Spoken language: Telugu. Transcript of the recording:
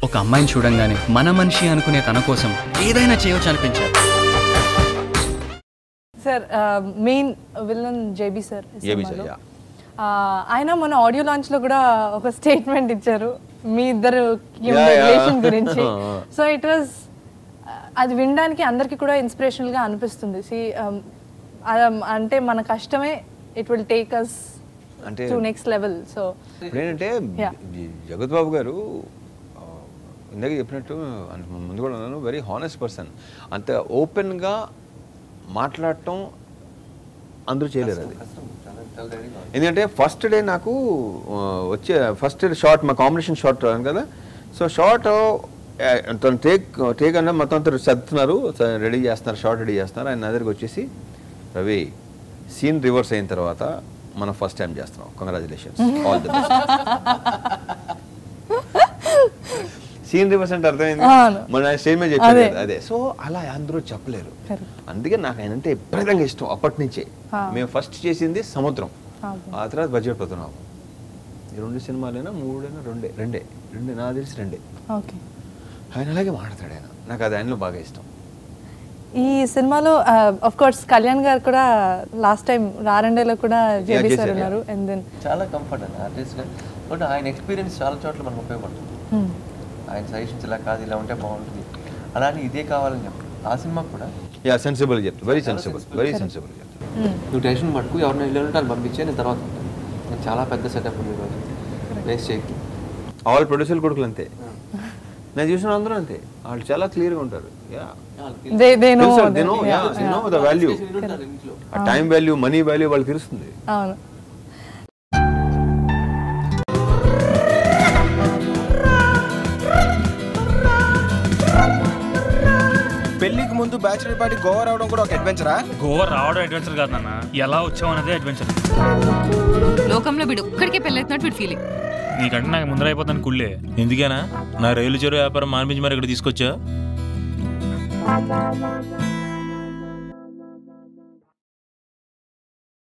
ఒక అమ్మాయిని చూడంగానే మన మనిషి అనుకునే తన కోసం ఏదైనా చేయొచ్చు అనిపించారు. Sir main villain JB sir. ఆయన మన ఆడియో లాంచ్ లో కూడా ఒక స్టేట్మెంట్ ఇచ్చారు మీ ఇద్దరు రిలేషన్ గురించి. సో ఇట్ వాజ్ అది వినడానికి అందరికి కూడా ఇన్స్పిరేషనల్ గా అనిపిస్తుంది. అంటే మన కష్టమే it will take us to next level. So ఏంటంటే జగత్ బాబు గారు ఇందాక చెప్పినట్టు ముందు కూడా ఉన్నాను, వెరీ హానెస్ట్ పర్సన్. అంత ఓపెన్గా మాట్లాడటం అందరూ చేయలేరు. అది ఎందుకంటే ఫస్ట్ డే నాకు వచ్చే ఫస్ట్ షార్ట్ మా కాంబినేషన్ షార్ట్ కదా. సో షార్ట్ తను టేక్ అన్న మొత్తం అంతా సర్దుతున్నారు, రెడీ చేస్తున్నారు, షార్ట్ రెడీ చేస్తున్నారు. ఆయన నా దగ్గరికి వచ్చేసి, రవి సీన్ రివర్స్ అయిన తర్వాత మనం ఫస్ట్ టైం చేస్తున్నాం, congratulations, all the best. Scene reverse అంటే అర్థమైంది, మన స్టేజ్ మీద చెప్పారు అదే. సో అలా అందరూ చెప్పలేరు. అందుకే నాకు ఆయన అంటే విపరీతంగా ఇష్టం అప్పటి నుంచే. మేము ఫస్ట్ చేసింది సముద్రం, ఆ తర్వాత బడ్జెట్ పోతున్నాం. ఈ 2 సినిమాలైనా 3 రెండే నాకు తెలిసి 2. ఆయన అలాగే మాట్లాడతాడు ఆయన, నాకు అది ఆయనలో బాగా ఇష్టం. ఈ సినిమాలో ఆఫ్ కోర్స్ కళ్యాణ్ గారు కూడా లాస్ట్ టైం రారండేలో కూడా జేబీ సార్ ఉన్నారు. అండ్ దెన్ చాలా కంఫర్ట్ అండి ఆర్టిస్ట్ గా. బట్ ఆయన ఎక్స్పీరియన్స్ చాలా చోట్ల మనకు ఉపయోగపడుతుంది. ఆయన సజెషన్స్ ఇలా కాదు, ఇలా ఉంటే బాగుంటుంది, అలానే ఇదే కావాలని చెప్పి ఆ సినిమా కూడా సెన్సిబుల్ చెప్తా, వెరీ సెన్సిబుల్ చెప్తా. నువ్వు టెన్షన్ పట్టుకు ఎవరిని ఇల్లు ఉంటే వాళ్ళు పంపించే, నేను తర్వాత ఉంటాను. నేను చాలా పెద్ద సెటప్ ఉంది ఈరోజు, వేస్ట్ చేయకు. ఆల్ ప్రొడ్యూసర్ కొడుకులు అంతే, నేను చూసిన అందరూ అంతే, వాళ్ళు చాలా క్లియర్గా ఉంటారు. Value, time value, money value వాళ్ళకి తెలుస్తుంది. పెళ్లికి ముందు బ్యాచులర్ పార్టీ గోవా రావడం కూడా ఒక అడ్వెంచరా? గోవా రావడం అడ్వెంచర్ కాదు నాన్న, ఎలా వచ్చావు అన్నదే అడ్వెంచర్. లోకంలో వీడు ఒక్కడికే పెళ్ళైతున్నట్టు వీడు ఫీలింగ్. నీకంటే నాకు ముందర అయిపోతాను కుళ్ళే. ఎందుకేనా నా రైలు చెరువు వ్యాపారం మానిపించి మరి ఇక్కడ తీసుకొచ్చా?